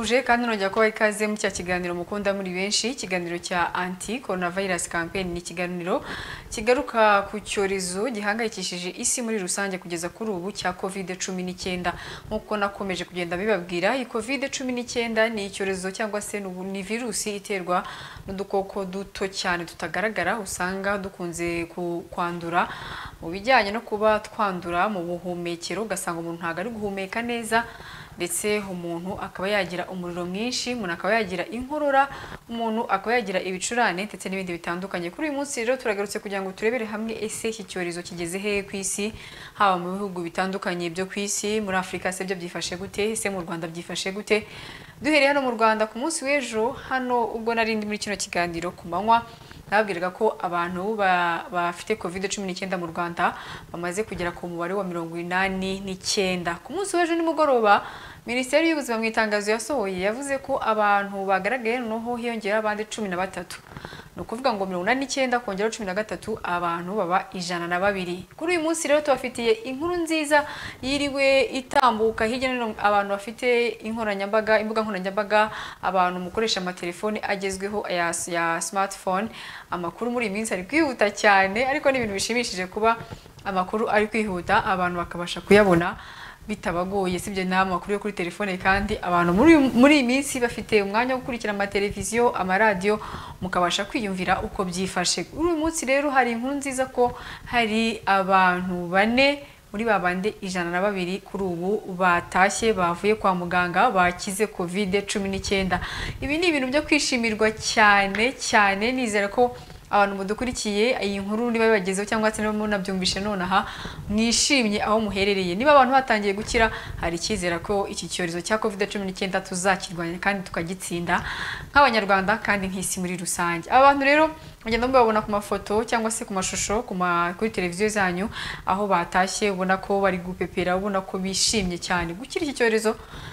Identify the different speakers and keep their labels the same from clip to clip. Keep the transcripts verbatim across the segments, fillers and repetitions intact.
Speaker 1: ndabasuhuje kandi nongera kubaha ikaze mu cya kiganiro mukunda muri benshi. Ikiganiro cya anti coronavirus campaign ni ikiganiro kigaruka ku cyorezo gihangayikishije isi muri rusange kugeza kuri ubu cya covid cumi n'icyenda. Nkuko nakomeje kugenda bibabwira, iyi covid cumi n'icyenda ni icyorezo cyangwa se ni virusi iterwa n'udukoko duto cyane tutagaragara, usanga dukunze kwandura mu bijyanye no kuba twandura mu buhumekero, ugasanga umuntu ntago ari guhumeka neza, ndetse umuntu akaba yagira umuriro mwinshi, umuntu akaba yagira inkorora, umuntu akaba yagira ibicurane ndetse n'ibindi bitandukanye. Kuri uyu munsi rero turagarutse kugira ngo turebere hamwe ese iki cyorezo kigeze he ku isi, haba mu bihugu bitandukanye byo ku isi. Muri Afrika se byo byifashe gute, ese mu Rwanda byifashe gute? Duhereye hano mu Rwanda, ku munsi w'ejo hano ubwo narindi muri kino kiganiro ku manywa, nababwiraga ko abantu bafite covid cumi n'icyenda mu Rwanda bamaze kugera ku mubare wa mirongo inani n'icyenda. Ku munsi w'ejo nimugoroba, Minisiteri y'Ubuzima mu itangazo yasohoye yavuze ko abantu bagaragaye noneho hiyongera abandi cumi na batatu. Ni ukuvuga ngo mirongo inani n'icyenda kongera cumi na gatatu, abantu baba ijana na babiri. Kuri uyu munsi rero tubafitiye inkuru nziza yiriwe itambuka hirya no hino, abantu bafite inkoranyambaga, imbuga nkoranyambaga, abantu mukoresha amatelefoni agezweho ya, ya smartphone. Amakuru muri iyi minsi ari kwihuta cyane, ariko ni ibintu bishimishije kuba amakuru ari kwihuta abantu bakabasha kuyabona bitabagoye. Sibyo n'amakuru yo kuri telefone, kandi abantu muri muri iyi minsi bafite umwanya wo gukurikira amateleviziyo, amaradiyo, mukabasha kwiyumvira uko byifashe. Kuri uyu munsi rero hari inkuru nziza ko hari abantu bane muri babande ijana na babiri kuri ubu batashye bavuye kwa muganga bakize covid cumi n'icyenda. Ibi ni ibintu byo kwishimirwa cyane cyane. Nizera ko abantu mudukurikiye iyi nkuru niba bibagezeho cyangwa se niba munabyumvishe nonaha mwishimye aho muherereye. Niba abantu batangiye gukira, hari icyizera ko iki cyorezo cya covid cumi n'icyenda tuzakirwanya kandi tukagitsinda nk'abanyarwanda kandi nk'isi muri rusange. Aba bantu rero mugenda mubabona ku mafoto cyangwa se ku mashusho kuri televiziyo zanyu, aho batashye ubona ko bari gupepera, ubona ko bishimye cyane. Gukira iki cyorezo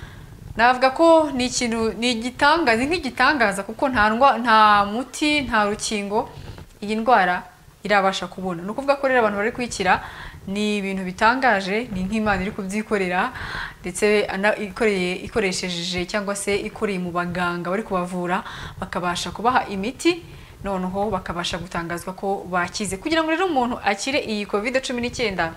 Speaker 1: navuga ko ni ikintu, ni igitangaza, nk'igitangaza, kuko nta nta muti, nta rukingo iyi ndwara irabasha kubona. No kuvuga ko rero abantu bari kwikira ni ibintu bitangaje, ni nk'Imana iri kubyikorera, ndetse ikoreye ikoresheje cyangwa se ikoreye mu baganga bari kubavura, bakabasha kubaha imiti, noneho bakabasha gutangazwa ko bakize. Kugira ngo rero umuntu akire iyi covid cumi n'icyenda,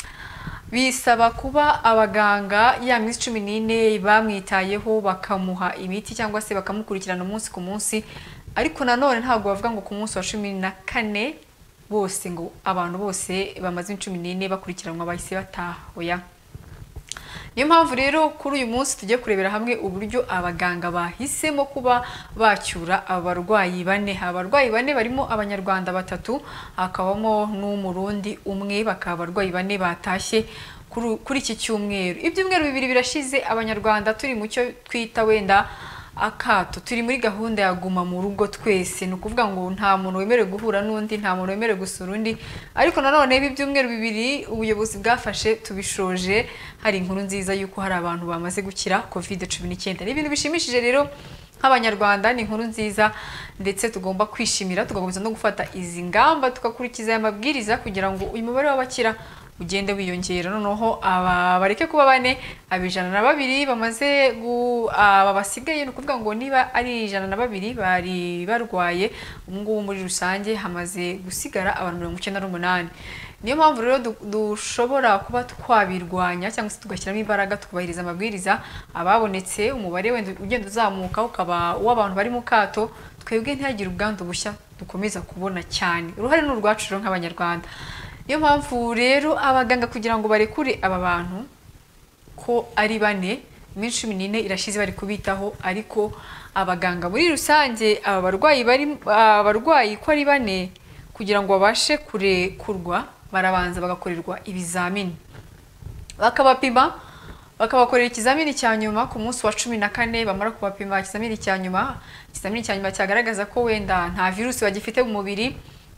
Speaker 1: bisaba kuba abaganga ya minsi cumi n'ine bamwitayeho, bakamuha imiti cyangwa se bakamukurikirana umunsi ku munsi. Ariko nanone ntabwo bavuga ngo ku munsi wa cumi na kane bose ngo abantu bose bamaze cumi n'ine bakurikiranwa bahise bataha. Oya. Niyo mpamvu rero kuri uyu munsi tugiye kurebera hamwe uburyo abaganga bahisemo kuba bacyura abarwayi bane. Abarwayi bane barimo abanyarwanda batatu, hakabamo n'umurundi umwe, bakaba abarwayi bane batashye kuri iki cyumweru. Ibyumweru bibiri birashize abanyarwanda turi mu cyo twita wenda akato, turi muri gahunda ya guma mu rugo twese. Ni ukuvuga ngo nta muntu wemerewe guhura n'undi, nta muntu wemerewe gusura undi. Ariko nanone ibi byumweru bibiri ubuyobozi bwafashe tubishoje, hari inkuru nziza yuko hari abantu bamaze gukira covid cumi n'icyenda. Ni ibintu bishimishije rero nk'abanyarwanda, ni inkuru nziza, ndetse tugomba kwishimira, tugakomeza no gufata izi ngamba, tugakurikiza aya mabwiriza kugira ngo uyu mubare w'abakira ugende wiyongera. Noneho aba bareke kuba bane, abijana na babiri bamaze aba basigaye. Ni ukuvuga ngo niba ari ijana na babiri bari barwaye, ubu ngubu muri rusange hamaze gusigara abantu mirongo icyenda n'umunani. Niyo mpamvu rero dushobora kuba twabirwanya cyangwa se tugashyiramo imbaraga, tukubahiriza amabwiriza. Ababonetse umubare wenda ugenda uzamuka ukaba uw'abantu bari mu kato, twebwe ntihagire ubwandu bushya dukomeza kubona cyane. Uruhare ni urwacu rero nk'abanyarwanda. Niyo mpamvu rero abaganga kugira ngo barekure aba bantu ko ari bane, iminsi cumi n'ine irashize bari kubitaho, ariko abaganga muri rusange aba barwayi bari abarwayi ko ari bane, kugira ngo babashe kurekurwa barabanza bagakorerwa ibizamini, bakabapima, bakabakorera ikizamini cya nyuma ku munsi wa cumi na kane. Bamara kubapima ikizamini cya nyuma, ikizamini cya nyuma cyagaragaza ko wenda nta virusi bagifite mu mubiri,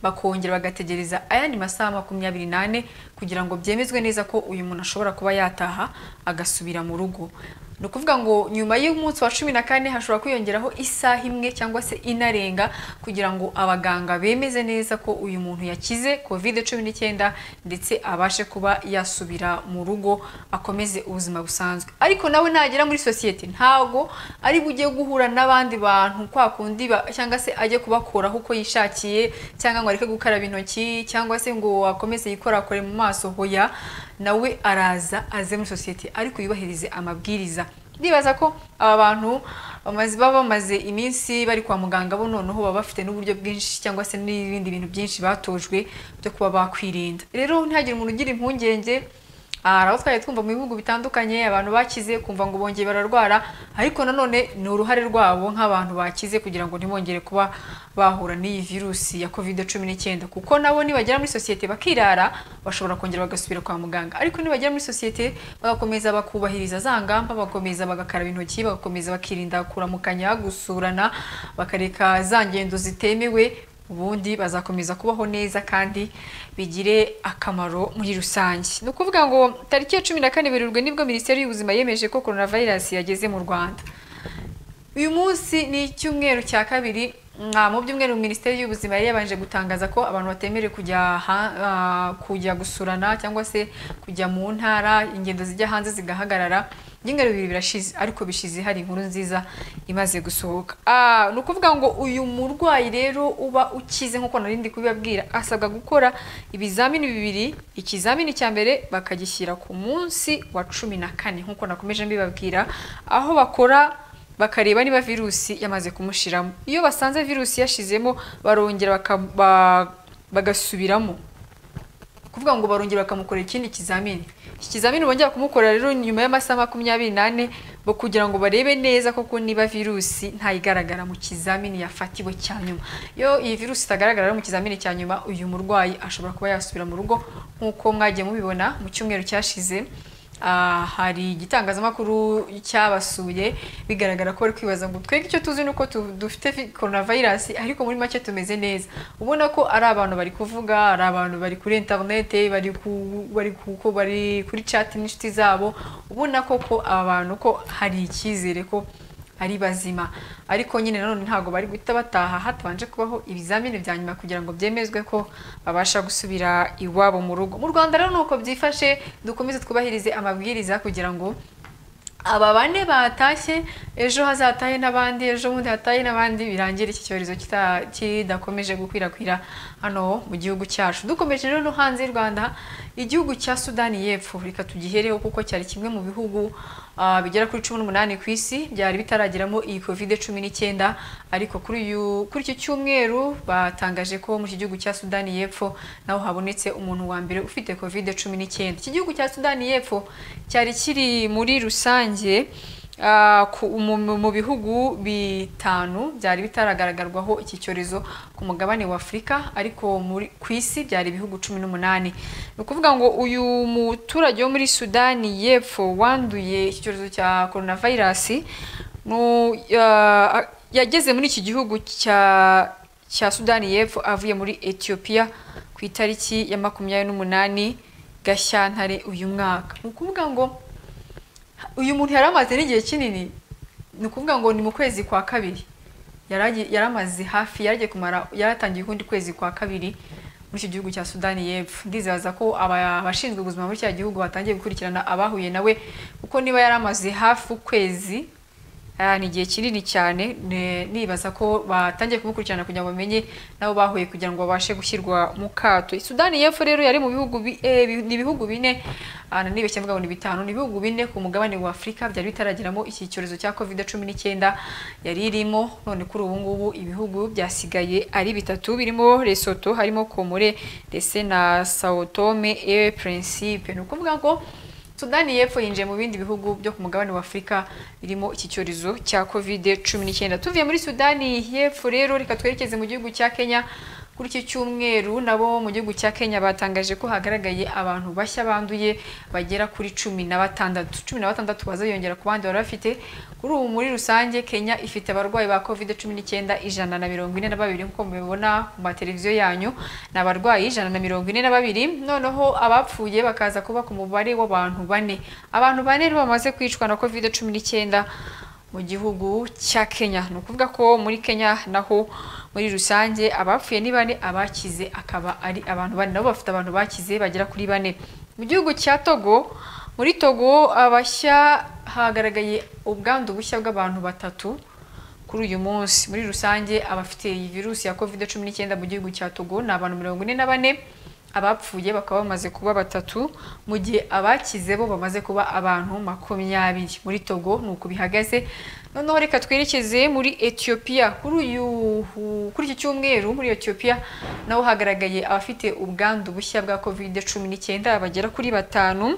Speaker 1: bakongera bagategereza ayandi masaha makumyabiri n'ane kugira ngo byemezwe neza ko uyu muntu ashobora kuba yataha agasubira mu rugo. No kuvuga ngo nyuma y'umunsi wa cumi na kane hashobora kwiyongeraho isaha imwe cyangwa se inarenga kugira ngo abaganga bemeze neza ko uyu muntu yakize covid cumi n'icyenda ndetse abashe kuba yasubira mu rugo akomeze ubuzima busanzwe. Ariko nawe nagera muri societe ntago ari bujye guhura n'abandi bantu kwa kundi cyangwa se ajye kubakoraho uko yishakiye cyangwa ngo areke gukaraba intoki cyangwa se ngo akomeze yikorakore mu maso. Hoya, nawe araza aze muri societe ariko yubahirize amabwiriza. Ndibaza ko aba bantu bamaze baba bamaze iminsi bari kwa muganga bo noneho baba bafite n'uburyo bwinshi cyangwa se n'ibindi bintu byinshi batojwe byo kuba bakwirinda. Rero ntihagire umuntu ugira impungenge. Araho twaye twumva mu bihugu bitandukanye abantu bakize kumva ngo bongeye bararwara, ariko nanone ni uruhare rwabo nk'abantu bakize kugira ngo ntibongere kuba bahura n'iyi virusi ya covid cumi n'icyenda, kuko nabo nibagera muri societe bakirara bashobora kongera bagasubira kwa muganga. Ariko nibagera muri societe bagakomeza bakubahiriza za ngamba, bakomeza bagakaraba intoki, bagakomeza bakirinda kuramukanya, gusurana, bakareka za ngendo zitemewe, ubundi bazakomeza kubaho neza kandi bigire akamaro muri rusange. No kuvuga ngo tariki ya cumi na kane Werurwe nibwo Minisiteri y'Ubuzima yemeje ko coronavirus yageze mu Rwanda. Uyu munsi ni icyumweru cya kabiri. Mu byumweru Minisiteri y'Ubuzima yari yabanje gutangaza ko abantu batemere kujya uh, kujya gusurana cyangwa se kujya mu ntara, ingendo zijya hanze zigahagarara. Byingero bibiri birashize, ariko bishize hari inkuru nziza imaze gusohoka. Ah, no kuvuga ngo uyu murwayi rero uba ukize nkuko narindi kubibabwira asabwa gukora ibizamini bibiri. Ikizamini cya mbere bakagishyira ku munsi wa cumi na kane nkuko nakomeje mbibabwira, aho bakora bakareba niba virusi yamaze kumushiramo. Iyo basanze virusi yashizemo barongera bagasubiramo, kuvuga ngo barongera bakamukorera ikindi kizamini. Iki kizamini bongera kumukorera rero nyuma y'amasaha makumyabiri n'ane bo kugira ngo barebe neza koko niba virusi ntayigaragara mu kizamini yafatiwe cya nyuma. Iyo iyi virusi itagaragara mu kizamini cya nyuma, uyu murwayi ashobora kuba yasubira mu rugo nkuko mwagiye mubibona mu cyumweru cyashize. Uh, hari igitangazamakuru cyabasuye bigaragara ko bari kwibaza ngo twege icyo tuzi nuko dufite coronavirus, ariko muri make tumeze neza. Ubona ko ari abantu bari kuvuga, ari abantu bari kuri internet, bari ku bari kuko bari kuri chat n'inshuti zabo, ubona koko aba bantu ko hari icyizere ko ari bazima. Ariko nyine nanone ntago bari guhita bataha hatabanje kubaho ibizamini bya nyuma kugira ngo byemezwe ko babasha gusubira iwabo mu rugo. Mu Rwanda rero nuko byifashe, dukomeze twubahirize amabwiriza kugira ngo aba bane batashye ejo hazatahe n'abandi, ejo bundi hatahe n'abandi, birangira iki cyorezo kidakomeje gukwirakwira hano mu gihugu cyacu. Dukomeje rero no hanze y'u Rwanda, igihugu cya Sudani y'Epfo reka tugihereho kuko cyari kimwe mu bihugu uh, bigera kuri cumi n'umunani ku isi byari bitarageramo iyi covid cumi n'icyenda. Ariko kuri uyu kuri iki cyumweru batangaje ko mu gihugu cya Sudani y'Epfo naho habonetse umuntu wa mbere ufite covid cumi n'icyenda. Iki gihugu cya Sudani y'Epfo cyari kiri muri rusange Uh, mu bihugu bitanu byari bitaragaragarwaho iki cyorezo ku mugabane wa Afrika, ariko muri kwisi byari ibihugu cumi n'umunani. No kuvuga ngo uyu muturage wo muri Sudani y'Epfo wanduye iki cyorezo cya coronavirus no uh, yageze muri iki gihugu cya cya Sudani y'Epfo avuye muri Ethiopia ku itariki ya makumyabiri n'umunani Gashyantare uyu mwaka. No kuvuga ngo uyu muntu yaramaze n'igihe kinini, ni ukuvuga ngo ni mu kwezi kwa kabiri yaramaze hafi yaragiye kumara yaratangiye kundi kwezi kwa kabiri muri iki gihugu cya Sudani y'Epfo. Ndizaza ko abashinzwe ubuzima muri cya gihugu batangiye gukurikirana abahuye nawe, kuko niba yaramaze hafi ukwezi ni igihe kinini cyane. Nibaza ko batangiye kumukurikirana kugira ngo bamenye nabo bahuye kugira ngo babashe gushyirwa mu kato. Sudani y'Epfo rero yari mu bihugu ni bihugu bine nibeshye mvuga ngo ni bitanu, ni bihugu bine ku mugabane wa Afrika byari bitaragiramo iki cyorezo cya covid cumi n'icyenda yari irimo. None kuri ubu ngubu ibihugu byasigaye ari bitatu, birimo Lesotho, harimo Comore ndetse na Sao Tome et Principe. No kuvuga ngo Sudani y'Epfo yinjiye mu bindi bihugu byo ku mugabane wa Afrika birimo iki cyorezo cya covid cumi n'icyenda. Tuvuye muri Sudani y'Epfo rero reka twerekeze mu gihugu cya Kenya. kuri iki cyumweru nabo mu gihugu cya Kenya batangaje ko hagaragaye abantu bashya banduye bagera kuri cumi na batandatu cumi na batandatu baziyongera ku bandi bari bafite. Kuri ubu muri rusange Kenya ifite abarwayi ba covid cumi n'icyenda ijana na mirongo ine na babiri nk'uko mubibona ku mateleviziyo yanyu, na abarwayi ijana na mirongo ine na babiri. Noneho abapfuye bakaza kuba ku mubare w'abantu bane abantu bane bamaze kwicwa na covid cumi n'icyenda mu gihugu cya Kenya. Ni ukuvuga ko muri Kenya naho muri rusange abapfuye ni bane, abakize akaba ari abantu bane, nabo bafite abantu bakize bagera kuri bane. Mu gihugu cya Togo, muri Togo abashya hagaragaye ubwandu bushya bw'abantu batatu kuri uyu munsi. Muri rusange abafite iyi virusi ya covid cumi n'icyenda mu gihugu cya Togo ni abantu mirongo ine na bane, abapfuye bakaba bamaze kuba batatu, mu gihe abakize bo bamaze kuba abantu makumyabiri. Muri Togo nuko bihagaze. Noneho reka twerekeze muri Ethiopia. Kuri uyu kuri iki cyumweru muri Ethiopia naho hagaragaye abafite ubwandu bushya bwa covid cumi n'icyenda bagera kuri batanu,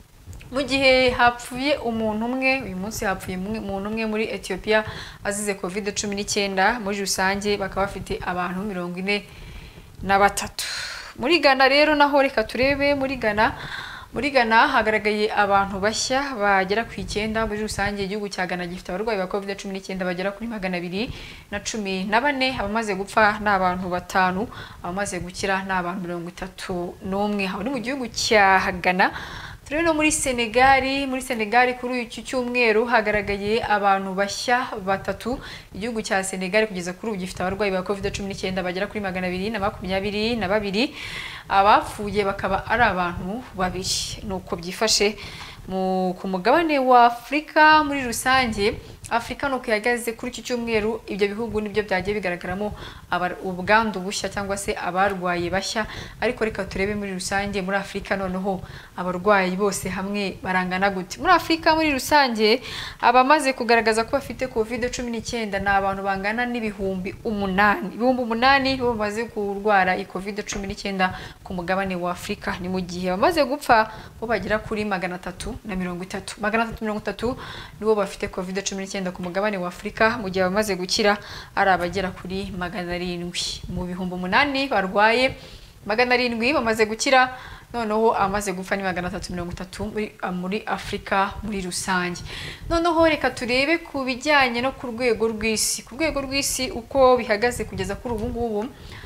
Speaker 1: mu gihe hapfuye umuntu umwe. Uyu munsi hapfuye umuntu umwe muri Ethiopia azize covid cumi n'icyenda. Muri rusange bakaba bafite abantu mirongo ine na batatu. Muri Ghana rero naho reka turebe muri Ghana. Muri Ghana hagaragaye abantu bashya bagera ku icyenda. Muri rusange igihugu cya Ghana gifite abarwayi ba covid cumi n'icyenda bagera kuri magana abiri na cumi na bane. Abamaze gupfa ni abantu batanu, abamaze gukira ni abantu mirongo itatu n'umwe. Aho ni mu gihugu cya Ghana. Turebe no muri Senegal. Muri Senegal kuri iki cyumweru hagaragaye abantu bashya batatu. Igihugu cya Senegal kugeza kuri ubu gifite abarwayi ba covid cumi n'icyenda bagera kuri magana abiri na makumyabiri na babiri. Abapfuye bakaba ari abantu babiri. Nuko byifashe mu ku mugabane wa Afrika muri rusange. Afrika nuko yagaze kuri iki cyumweru. Ibyo bihugu nibyo byagiye bigaragaramo ubwandu bushya cyangwa se abarwaye bashya. Ariko reka turebe muri rusange muri Afrika noneho abarwayi bose hamwe barangana gute. Muri Afrika muri rusange abamaze kugaragaza ko bafite covid cumi n'icyenda ni abantu bangana n'ibihumbi umunani. Ibihumbi umunani bo bamaze kurwara i covid cumi n'icyenda ku mugabane wa Afrika. Ni mu gihe bamaze gupfa bo bagera kuri magana atatu na mirongo itatu. Magana atatu mirongo itatu nibo bafite covid cumi n'icyenda ku mugabane wa Afrika, mu gihe bamaze gukira ari abagera kuri magana arindwi. Mu bihumbi umunani barwaye, magana arindwi bamaze gukira. Noneho amaze gupfa ni magana atatu mirongo itatu muri, muri Afrika muri rusange. Noneho reka turebe ku bijyanye no ku rwego rw'isi. Ku rwego rw'isi uko bihagaze kugeza kuri ubu ngubu,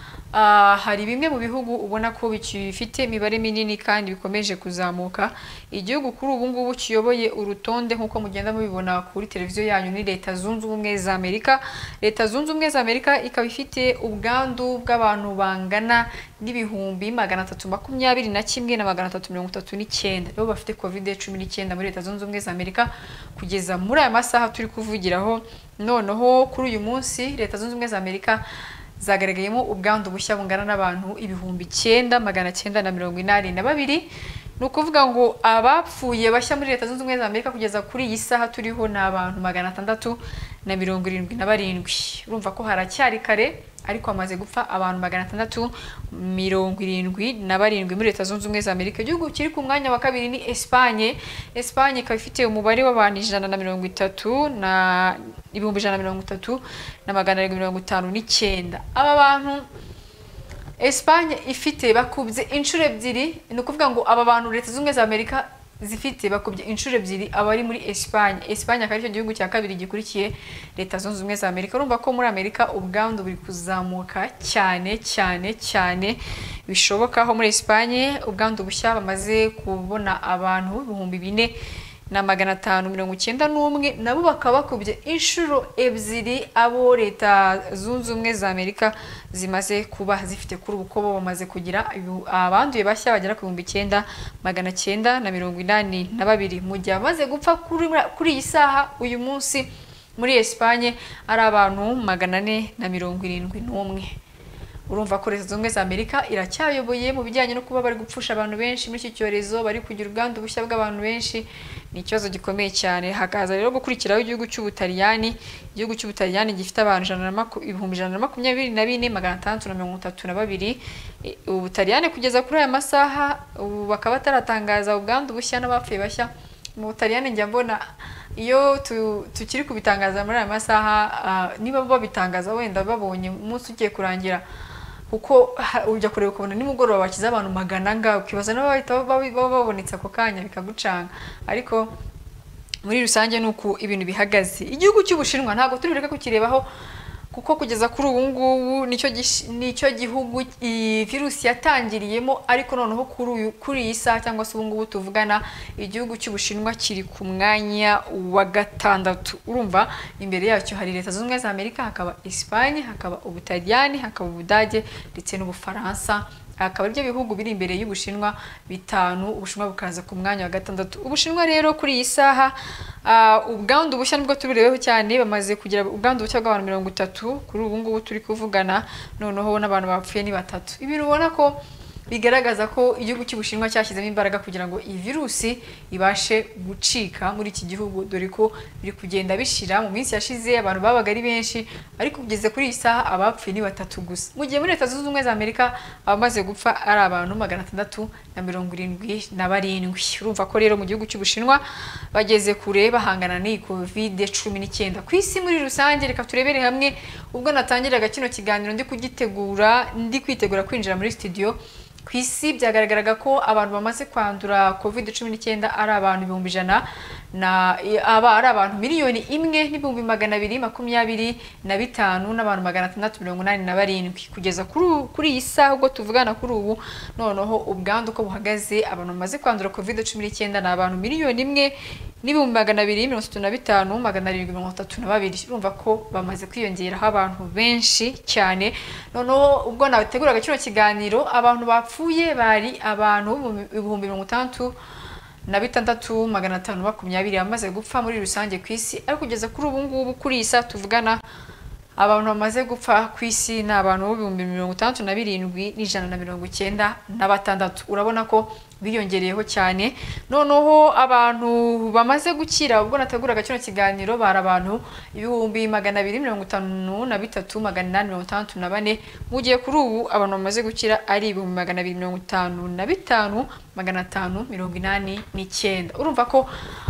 Speaker 1: Uh, hari bimwe mu bihugu ubona ko bifite imibare minini kandi bikomeje kuzamuka. Igihugu kuri ubu ngubu kiyoboye urutonde nk'uko mugenda mubibona kuri televiziyo yanyu ni Leta Zunze Ubumwe za Amerika. Leta Zunze Ubumwe za Amerika ikaba ifite ubwandu bw'abantu bangana n'ibihumbi magana atatu makumyabiri na kimwe na magana atatu mirongo itatu n'icyenda. Bo bafite covid cumi n'icyenda muri Leta Zunze Ubumwe za Amerika kugeza muri aya masaha turi kuvugiraho. Noneho kuri uyu munsi Leta Zunze Ubumwe za Amerika zagaragayemo ubwandu bushya bungana n'abantu ibihumbi icyenda magana cyenda na mirongo inani na babiri. Ni ukuvuga ngo abapfuye bashya muri Leta Zunze Ubumwe za Amerika kugeza kuri iyi saha turiho ni abantu magana atandatu na mirongo irindwi na barindwi. Urumva ko haracyari kare, ariko hamaze gupfa abantu magana atandatu mirongo irindwi na barindwi muri Leta Zunze Ubumwe za Amerika. Igihugu kiri ku mwanya wa kabiri ni Espagne. Espagne ikaba ifite umubare w'abantu ijana na mirongo itatu na ibihumbi ijana na mirongo itatu na magana arindwi mirongo itanu n'icyenda. Aba bantu Espagne ifite bakubye inshuro ebyiri. Ni ukuvuga ngo aba bantu Leta Zunze Ubumwe za Amerika zifite bakubye inshuro ebyiri abari muri Espagne. Espagne akaba aricyo gihugu cya kabiri gikurikiye Leta Zunze Ubumwe za Amerika. Urumva ko muri Amerika ubwandu buri kuzamuka cyane cyane cyane bishoboka. Aho muri Espagne ubwandu bushya bamaze kubona abantu ibihumbi bine na magana atanu mirongo icyenda n'umwe, nabo bakaba bakubye inshuro ebyiri abo Leta Zunze Ubumwe za Amerika zimaze kuba zifite kuri ubu, ko bo bamaze kugira abanduye bashya bagera ku bihumbi icyenda magana cyenda na mirongo inani na babiri. Mu gihe bamaze gupfa kuri kuri iyi saha uyu munsi muri Espagne ari abantu magana ane na mirongo irindwi n'umwe. Urumva ko Leta Zunze Ubumwe za Amerika iracyayoboye mu bijyanye no kuba bari gupfusha abantu benshi muri iki cyorezo, bari kugira ubwandu bushya bw'abantu benshi. Ni ikibazo gikomeye cyane. Hakaza rero gukurikiraho igihugu cy'Ubutaliyani. Igihugu cy'Ubutaliyani gifite abantu ibihumbi ijana na makumyabiri na bine magana atandatu na mirongo itatu na babiri. Ubutaliyani kugeza kuri aya masaha ubu bakaba bataratangaza ubwandu bushya n'abapfuye bashya. Mu Butaliyani njya mbona iyo tukiri kubitangaza muri aya masaha, niba babitangaza wenda babonye umunsi ugiye kurangira kuko ujya kureba ukabona nimugoroba bakiza abantu magana nga ukibaza nabo bahita babonetse ako kanya bikagucanga ariko muri rusange nuko ibintu bihagaze igihugu cy'Ubushinwa ntago turi bureka kukirebaho kuko kugeza kuri ubu ngubu nicyo nicyo gihugu virusi yatangiriyemo ariko noneho kuri kuri iyi saha cyangwa se ubu ngubu tuvugana igihugu cy'Ubushinwa kiri ku mwanya wa gatandatu urumva imbere yacyo hari leta zunze ubumwe za Amerika hakaba Espagne hakaba Ubutaliyani hakaba Ubudage ndetse n'Ubufaransa akaba ibyo bihugu biri imbere y'Ubushinwa bitanu Ubushinwa bukaza ku mwanya wa gatandatu Ubushinwa rero kuri iyi saha ubwandu bushya nibwo tubirebeho cyane bamaze kugira ubwandu bushya bw'abantu mirongo itatu kuri ubu ngubu turi kuvugana noneho n'abantu bapfuye ni batatu ibintu ubona ko bigaragaza ko igihugu cy'Ubushinwa cyashyizemo imbaraga kugira ngo iyi virusi ibashe gucika muri iki gihugu dore ko biri kugenda bishira mu minsi yashize abantu babaga ari benshi ariko kugeze kuri iyi saha abapfuye ni batatu gusa mu gihe muri leta zunze ubumwe za Amerika abamaze gupfa ari abantu magana atandatu na mirongo irindwi na barindwi urumva ko rero mu gihugu cy'Ubushinwa bageze kure bahangana n'iyi covid cumi n'icyenda ku isi muri rusange reka turebere hamwe ubwo natangiraga kino kiganiro ndi kugitegura ndi kwitegura kwinjira muri studio ku isi byagaragaraga ko abantu bamaze kwandura covid cumi n'icyenda ari abantu ibihumbi ijana na aba ari abantu miliyoni imwe n'ibihumbi magana abiri makumyabiri na bitanu n'abantu magana atandatu mirongo inani na barindwi kugeza kuri kuri iyi saha ubwo tuvugana kuri ubu noneho ubwandu uko buhagaze abantu bamaze kwandura covid cumi n'icyenda ni abantu miliyoni imwe n'ibihumbi magana abiri mirongo itatu na bitanu magana arindwi mirongo itatu na babiri urumva ko bamaze kwiyongeraho abantu benshi cyane noneho ubwo nateguraga kino kiganiro abantu bapfuye bari abantu ibihumbi mirongo itandatu na bitandatu magana atanu makumyabiri bamaze gupfa muri rusange ku isi ariko kugeza kuri ubu ngubu kuri iyi saha tuvugana abantu bamaze gupfa ku isi ni abantu ibihumbi mirongo itandatu na birindwi n'ijana na mirongo icyenda na batandatu urabona ko biyongereyeho cyane noneho abantu bamaze gukira ubwo nateguraga kino kiganiro bari abantu ibihumbi magana abiri mirongo itanu na bitatu magana inani mirongo itandatu na bane mu gihe kuri ubu abantu bamaze gukira ari ibihumbi magana abiri mirongo itanu na bitanu magana atanu mirongo inani n'icyenda urumva ko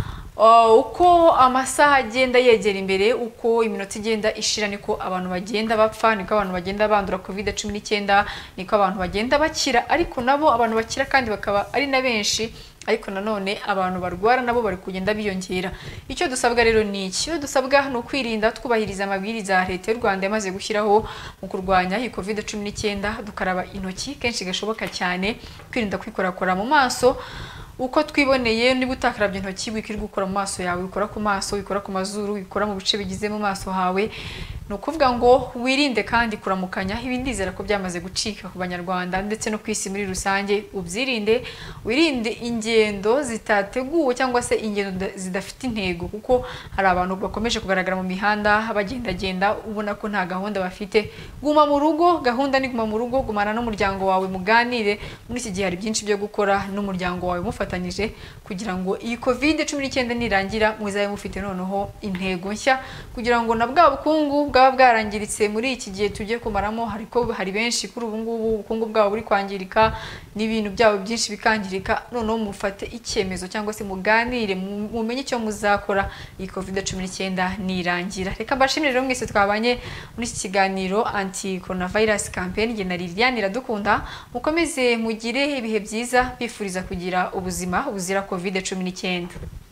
Speaker 1: Uh, uko amasaha agenda yegera imbere uko iminota igenda ishira niko abantu bagenda bapfa niko abantu bagenda bandura covid cumi n'icyenda niko abantu bagenda bakira ariko nabo abantu bakira kandi bakaba ari na benshi ariko nanone abantu barwara nabo bari kugenda biyongera icyo dusabwa rero ni iki cyo dusabwa no kwirinda twubahiriza amabwiriza ya leta y'u Rwanda yamaze gushyiraho mu kurwanya iyi covid cumi n'icyenda dukaraba intoki kenshi gashoboka cyane kwirinda kwikorakora mu maso uko twiboneye niba utakarabye intoki wikirwa gukora mu maso yawe ukora ku maso ukora ku mazuru ukora mu bice bigize mu maso hawe no kuvuga ngo wirinde kandi kuramukanya ibindi zera ko byamaze gucika ku banyarwanda ndetse no kwisi muri rusange ubyirinde wirinde ingendo zitateguwe cyangwa se ingendo zidafite intego kuko hari abantu bakomeje kugaragara mu mihanda bagenda genda ubona ko nta gahunda bafite guma mu rugo gahunda ni guma mu rugo gumana n'umuryango wawe muganire muri iki gihe hari byinshi byo gukora n'umuryango wawe mufatanyije kugira ngo iyi covid cumi n'icyenda nirangira muzabe mufite noneho intego nshya kugira ngo na bwa bukungu bwaba bwarangiritse muri iki gihe tujye kumaramo hariko hari benshi kuri ubu ngubu ubukungu bwabo buri kwangirika n'ibintu byabo byinshi bikangirika noneho mufate icyemezo cyangwa se muganire mumenye icyo muzakora iyi covid cumi n'icyenda nirangira reka mbashimire rero mwese twabanye muri iki kiganiro anti coronavirus campaign nge na Liliane Iradukunda mukomeze mugire ibihe byiza bifuriza kugira ubuzima buzira covid cumi n'icyenda.